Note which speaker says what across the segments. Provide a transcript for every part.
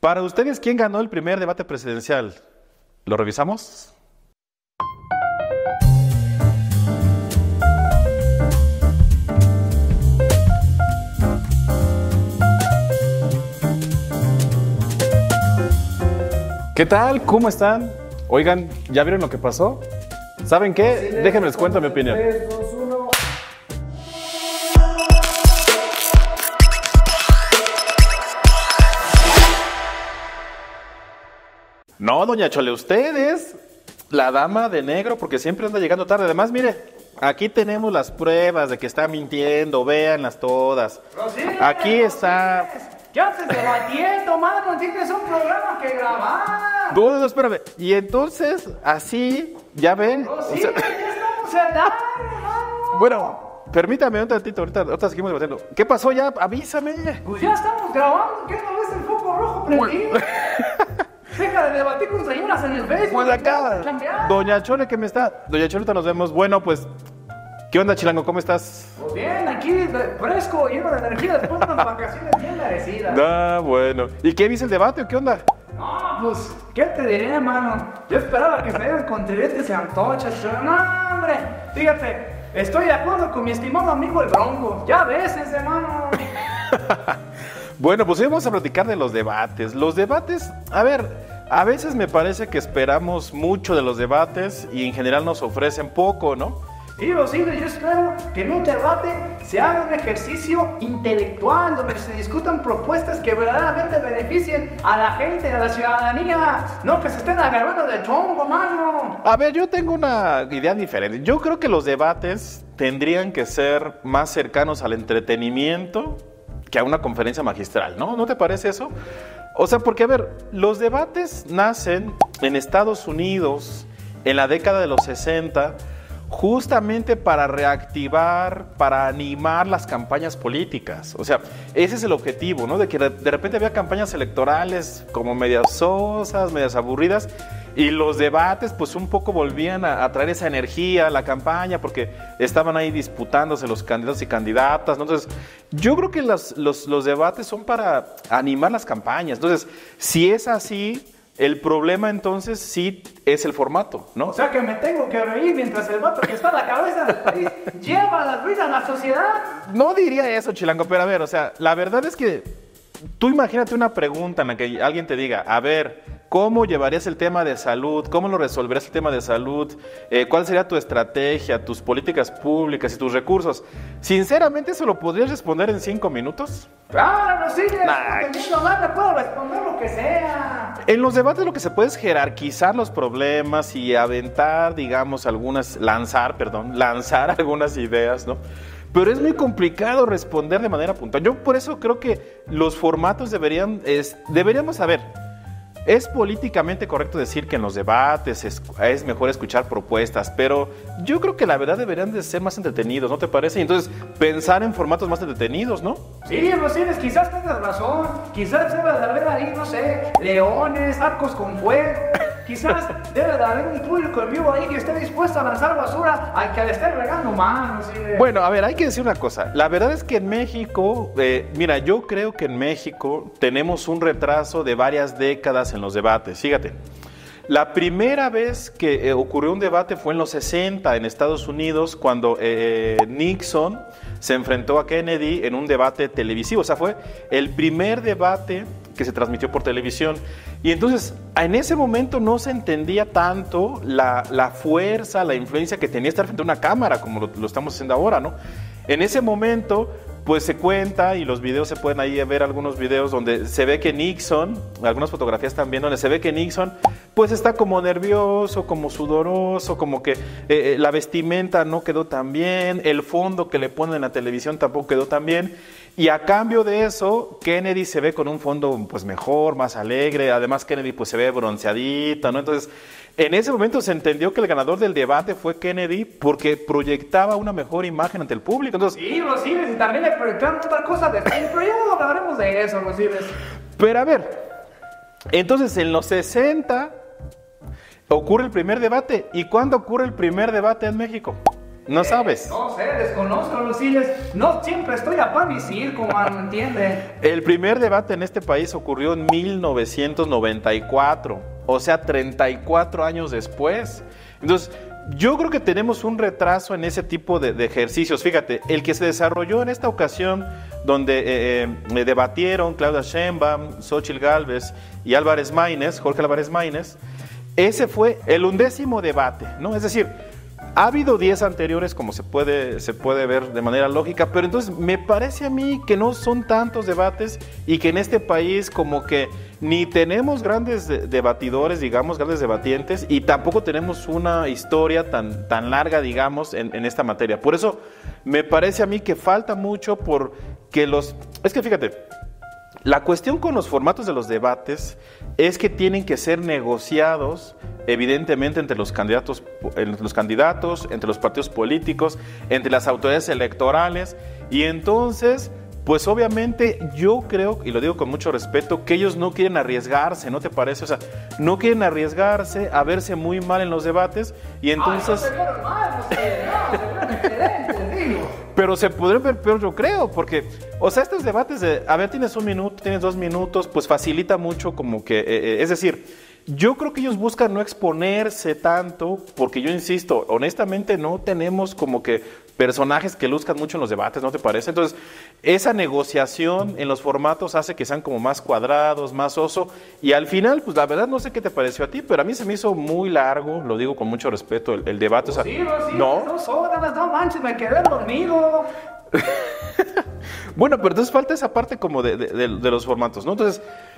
Speaker 1: Para ustedes, ¿quién ganó el primer debate presidencial? ¿Lo revisamos? ¿Qué tal? ¿Cómo están? Oigan, ¿ya vieron lo que pasó? ¿Saben qué? Déjenme les cuento mi opinión.
Speaker 2: 3, 2, 1.
Speaker 1: No, doña Chole, usted es la dama de negro porque siempre anda llegando tarde. Además, mire, aquí tenemos las pruebas de que está mintiendo, véanlas todas.
Speaker 2: Rosines,
Speaker 1: Aquí está...
Speaker 2: Rosines, ¿qué haces debatiendo, mano? Tienes un programa que grabar.
Speaker 1: No, espérame. Y entonces, así, ya ven.
Speaker 2: Rosines, ya estamos al aire, mano.
Speaker 1: Bueno, permítame un tantito, ahorita seguimos debatiendo. ¿Qué pasó ya? Avísame.
Speaker 2: Pues ya estamos grabando, ¿qué no ves el foco rojo prendido? Deja de debatir con señoras en el Facebook.
Speaker 1: Pues acá,
Speaker 2: Chambear.
Speaker 1: doña Chole, ¿qué me está? Doña Chole, ahorita nos vemos. Bueno, pues, ¿qué onda, Chilango? ¿Cómo estás?
Speaker 2: Pues bien, aquí fresco, lleno de energía después de unas vacaciones bien merecidas.
Speaker 1: Ah, bueno. ¿Y qué viste el debate o qué onda?
Speaker 2: No, pues, ¿qué te diré, mano? Yo esperaba que salieran contribuyentes y antochas, pero no, hombre. Fíjate, estoy de acuerdo con mi estimado amigo el Bronco. Ya ves ese, mano.
Speaker 1: Bueno, pues hoy vamos a platicar de los debates. Los debates, a ver, a veces me parece que esperamos mucho de los debates y en general nos ofrecen poco, ¿no?
Speaker 2: Y posible, yo espero que en un debate se haga un ejercicio intelectual donde se discutan propuestas que verdaderamente beneficien a la gente, a la ciudadanía, no que se estén agarrando de chongo, mano.
Speaker 1: A ver, yo tengo una idea diferente. Yo creo que los debates tendrían que ser más cercanos al entretenimiento que a una conferencia magistral, ¿no? ¿No te parece eso? O sea, porque, a ver, los debates nacen en Estados Unidos en la década de los 60 justamente para reactivar, para animar las campañas políticas. O sea, ese es el objetivo, ¿no? De que de repente había campañas electorales como medias sosas, medias aburridas, y los debates pues un poco volvían a traer esa energía a la campaña porque estaban ahí disputándose los candidatos y candidatas, ¿no? Entonces, yo creo que los debates son para animar las campañas. Entonces, si es así, el problema entonces sí es el formato, ¿no?
Speaker 2: O sea que me tengo que reír mientras el vato que está a la cabeza del país lleva la vida a la sociedad.
Speaker 1: No diría eso, Chilango, pero a ver, o sea, la verdad es que tú imagínate una pregunta en la que alguien te diga, a ver, ¿cómo llevarías el tema de salud? ¿Cómo lo resolverías el tema de salud? ¿Cuál sería tu estrategia, tus políticas públicas y tus recursos? Sinceramente, ¿eso lo podrías responder en 5 minutos?
Speaker 2: Claro, sí,
Speaker 1: Nah.
Speaker 2: le puedo responder lo que sea.
Speaker 1: En los debates lo que se puede es jerarquizar los problemas y aventar, digamos, lanzar algunas ideas, ¿no? Pero es muy complicado responder de manera puntual. Yo por eso creo que los formatos deberíamos saber. Es políticamente correcto decir que en los debates es mejor escuchar propuestas, pero yo creo que la verdad deberían de ser más entretenidos, ¿no te parece? Y entonces pensar en formatos más entretenidos, ¿no?
Speaker 2: Sí, Rosines, quizás tengas razón. Quizás debe de haber ahí, no sé, leones, arcos con fuego. Quizás debe de haber un público en vivo ahí que esté dispuesto a lanzar basura al que le esté regando manos.
Speaker 1: Bueno, a ver, hay que decir una cosa. La verdad es que en México, mira, yo creo que en México tenemos un retraso de varias décadas en los debates. Fíjate, la primera vez que ocurrió un debate fue en los 60 en Estados Unidos, cuando Nixon se enfrentó a Kennedy en un debate televisivo. O sea, fue el primer debate que se transmitió por televisión. Y entonces, en ese momento no se entendía tanto la fuerza, la influencia que tenía estar frente a una cámara, como lo estamos haciendo ahora, ¿no? En ese momento, pues se cuenta, y los videos se pueden ahí ver algunos videos donde se ve que Nixon, algunas fotografías también, donde se ve que Nixon, pues está como nervioso, como sudoroso, como que la vestimenta no quedó tan bien, el fondo que le ponen en la televisión tampoco quedó tan bien. Y a cambio de eso, Kennedy se ve con un fondo pues mejor, más alegre. Además, Kennedy pues se ve bronceadito, ¿no? Entonces, en ese momento se entendió que el ganador del debate fue Kennedy porque proyectaba una mejor imagen ante el público. Entonces,
Speaker 2: Sí, Rosines, y también le proyectaron otra cosa de pero ya no hablaremos de eso, Rosines.
Speaker 1: pero a ver, entonces en los 60 ocurre el primer debate. ¿Y cuándo ocurre el primer debate en México? ¿No sabes?
Speaker 2: No sé, desconozco los Siles. No siempre estoy a pan y circo, mano, ¿entiende?
Speaker 1: El primer debate en este país ocurrió en 1994, o sea, 34 años después. Entonces, yo creo que tenemos un retraso en ese tipo de ejercicios. Fíjate, el que se desarrolló en esta ocasión, donde debatieron Claudia Sheinbaum, Xóchitl Gálvez y Jorge Álvarez Maínez, ese fue el 11º debate, ¿no? Es decir, ha habido 10 anteriores, como se puede ver de manera lógica, pero entonces me parece a mí que no son tantos debates y que en este país como que ni tenemos grandes debatidores, digamos, grandes debatientes, y tampoco tenemos una historia tan larga, digamos, en esta materia. Por eso me parece a mí que falta mucho porque Es que fíjate, la cuestión con los formatos de los debates es que tienen que ser negociados, evidentemente, entre los candidatos, entre los partidos políticos, entre las autoridades electorales, y entonces, pues obviamente yo creo, y lo digo con mucho respeto, que ellos no quieren arriesgarse, ¿no te parece? O sea, no quieren arriesgarse a verse muy mal en los debates, y entonces...
Speaker 2: No se vieron mal, no se vieron excelentes, digo.
Speaker 1: Pero se podrían ver peor, yo creo, porque, o sea, estos debates tienes 1 minuto, tienes 2 minutos, pues facilita mucho como que, es decir, yo creo que ellos buscan no exponerse tanto, porque yo insisto, honestamente no tenemos como que personajes que luzcan mucho en los debates, ¿no te parece? Entonces, esa negociación en los formatos hace que sean como más cuadrados, más oso, y al final, pues la verdad no sé qué te pareció a ti, pero a mí se me hizo muy largo, lo digo con mucho respeto, el debate.
Speaker 2: Pues o sea, sí, no, 2 horas, no manches, me quedé dormido.
Speaker 1: Bueno, pero entonces falta esa parte como de los formatos, ¿no? Entonces,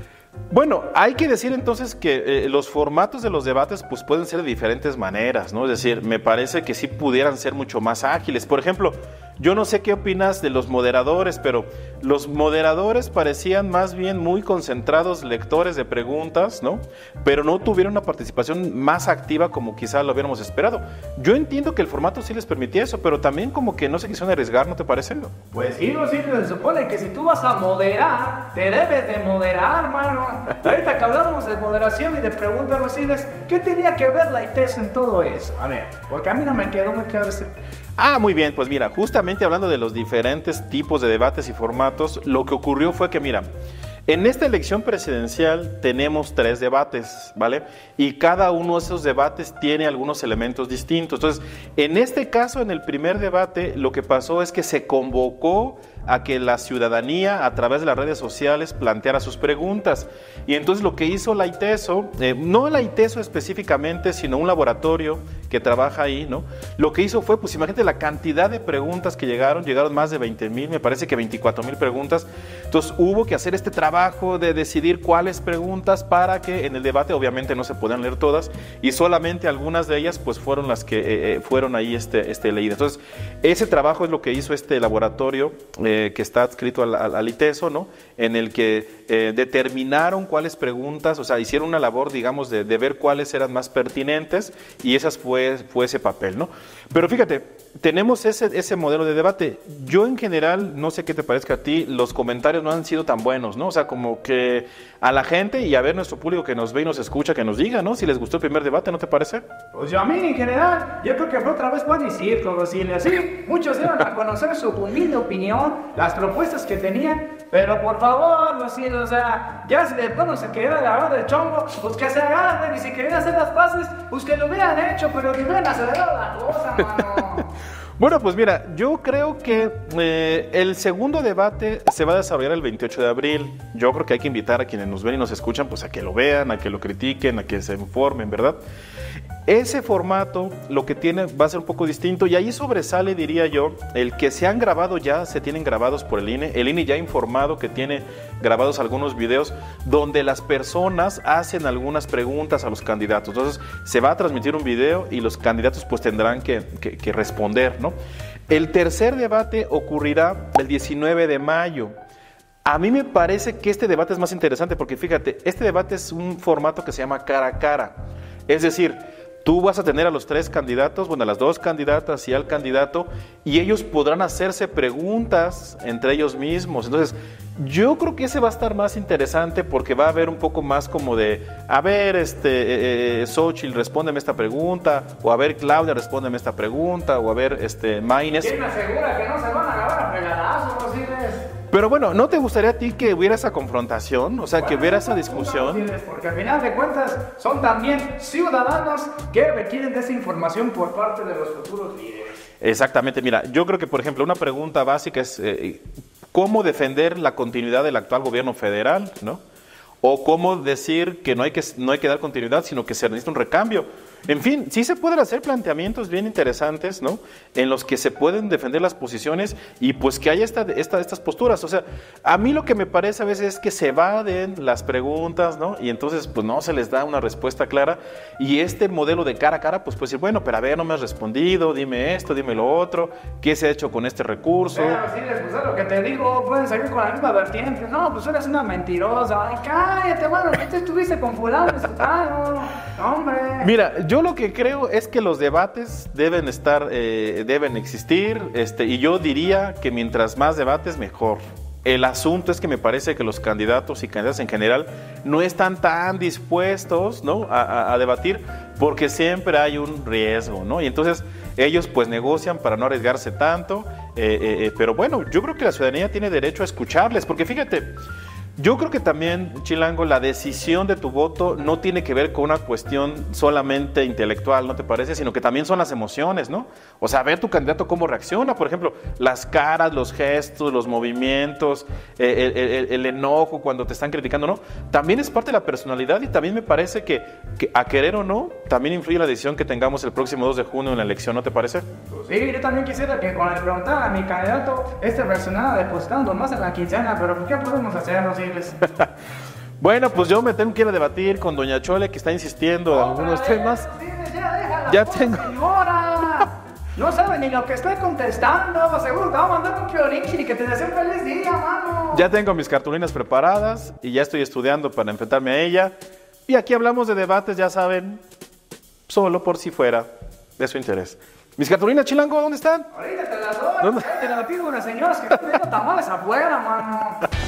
Speaker 1: bueno, hay que decir entonces que los formatos de los debates pues pueden ser de diferentes maneras, ¿no? Es decir, me parece que sí pudieran ser mucho más ágiles. Por ejemplo, yo no sé qué opinas de los moderadores, pero los moderadores parecían más bien muy concentrados lectores de preguntas, ¿no? Pero no tuvieron una participación más activa como quizá lo hubiéramos esperado. Yo entiendo que el formato sí les permitía eso, pero también como que no se quisieron arriesgar, ¿no te parece?
Speaker 2: Pues sí, se supone que si tú vas a moderar, te debes de moderar, mano. Ahorita que hablamos de moderación y de preguntas recientes, ¿qué tenía que ver la ITES en todo eso? A ver, porque a mí no me quedó muy claro ese...
Speaker 1: Muy bien, pues mira, justamente hablando de los diferentes tipos de debates y formatos, lo que ocurrió fue que, mira, en esta elección presidencial tenemos 3 debates, ¿vale? Y cada uno de esos debates tiene algunos elementos distintos. Entonces, en este caso, en el primer debate, lo que pasó es que se convocó a que la ciudadanía, a través de las redes sociales, planteara sus preguntas. Y entonces lo que hizo la ITESO, no la ITESO específicamente, sino un laboratorio que trabaja ahí, ¿no? Lo que hizo fue, pues imagínate la cantidad de preguntas que llegaron más de 20,000, me parece que 24,000 preguntas. Entonces hubo que hacer este trabajo de decidir cuáles preguntas para que en el debate, obviamente no se podían leer todas, y solamente algunas de ellas pues fueron las que fueron ahí leídas. Entonces ese trabajo es lo que hizo este laboratorio que está adscrito al ITESO, ¿no? En el que determinaron cuáles preguntas, o sea, hicieron una labor, digamos, de ver cuáles eran más pertinentes, y esas fue ese papel, ¿no? Pero fíjate, tenemos ese modelo de debate. Yo en general, no sé qué te parezca a ti, los comentarios no han sido tan buenos, ¿no? O sea, como que a la gente y a ver nuestro público que nos ve y nos escucha, que nos diga, ¿no? Si les gustó el primer debate, ¿no te parece?
Speaker 2: Pues yo a mí en general, yo creo que fue otra vez pan y circo, Rosile. Así, muchos dieron a conocer su humilde opinión, las propuestas que tenían, pero por favor, Rosile, o sea, ya si de pronto se quería agarrar del chongo, pues que se agarren, y si querían hacer las paces, pues que lo hubieran hecho, pero que hubieran acelerado la cosa, mano.
Speaker 1: Bueno, pues mira, yo creo que el segundo debate se va a desarrollar el 28 de abril. Yo creo que hay que invitar a quienes nos ven y nos escuchan, pues a que lo vean, a que lo critiquen, a que se informen, ¿verdad? Ese formato lo que tiene va a ser un poco distinto, y ahí sobresale, diría yo, el que se han grabado ya, se tienen grabados por el INE. El INE ya ha informado que tiene grabados algunos videos donde las personas hacen algunas preguntas a los candidatos. Entonces se va a transmitir un video y los candidatos pues tendrán que responder, ¿no? El tercer debate ocurrirá el 19 de mayo. A mí me parece que este debate es más interesante porque fíjate, este debate es un formato que se llama cara a cara. Es decir, tú vas a tener a los 3 candidatos, bueno, a las 2 candidatas y al candidato, y ellos podrán hacerse preguntas entre ellos mismos. Entonces, Yo creo que ese va a estar más interesante porque va a haber un poco más como de, a ver, Xóchitl, respóndeme esta pregunta, o a ver, Claudia, respóndeme esta pregunta, o a ver, Maynes.
Speaker 2: ¿Quién me asegura que no se van a acabar a fregadazos, posibles?
Speaker 1: Pero bueno, ¿no te gustaría a ti que hubiera esa confrontación? O sea, que hubiera esa discusión.
Speaker 2: Porque al final de cuentas son también ciudadanos que requieren de esa información por parte de los futuros líderes.
Speaker 1: Exactamente, mira, yo creo que, por ejemplo, una pregunta básica es ¿cómo defender la continuidad del actual gobierno federal, ¿no? O cómo decir que no hay que dar continuidad, sino que se necesita un recambio. En fin, sí se pueden hacer planteamientos bien interesantes, ¿no? En los que se pueden defender las posiciones y pues que haya estas posturas. O sea, a mí lo que me parece a veces es que se evaden las preguntas, ¿no? Y entonces pues no se les da una respuesta clara. Y este modelo de cara a cara, pues puede decir, bueno, pero a ver, no me has respondido, dime esto, dime lo otro, ¿qué se ha hecho con este recurso?
Speaker 2: Pero sí, pues lo que te digo, pueden salir con la misma vertiente. No, pues eres una mentirosa. Ay, cállate, mano, tú estuviste con fulano, sutano. Hombre.
Speaker 1: Mira, yo lo que creo es que los debates deben existir, y yo diría que mientras más debates, mejor. El asunto es que me parece que los candidatos y candidatas en general no están tan dispuestos, ¿no?, a debatir porque siempre hay un riesgo, ¿no? Y entonces ellos pues negocian para no arriesgarse tanto, pero bueno, yo creo que la ciudadanía tiene derecho a escucharles, porque fíjate, yo creo que también, Chilango, la decisión de tu voto no tiene que ver con una cuestión solamente intelectual, ¿no te parece? Sino que también son las emociones, ¿no? O sea, ver tu candidato cómo reacciona, por ejemplo, las caras, los gestos, los movimientos, el enojo cuando te están criticando, ¿no? También es parte de la personalidad y también me parece que a querer o no, también influye la decisión que tengamos el próximo 2 de junio en la elección, ¿no te parece?
Speaker 2: Sí, yo también quisiera que cuando le preguntara a mi candidato, reaccionara depositando más en la quincena, pero ¿qué podemos hacer, Rosy?
Speaker 1: Bueno, pues yo me tengo que ir a debatir con doña Chole, que está insistiendo en algunos temas.
Speaker 2: Ya tengo. Señora, no sabe ni lo que estoy contestando. Seguro te va a mandar un violín y que te desee un feliz día, mano.
Speaker 1: Ya tengo mis cartulinas preparadas y ya estoy estudiando para enfrentarme a ella. Y aquí hablamos de debates, ya saben, solo por si fuera de su interés. Mis cartulinas, Chilango, ¿dónde están?
Speaker 2: Ahorita te las doy. ¿Dónde? Te las pido a unas señoras que están viendo tamales afuera, mano.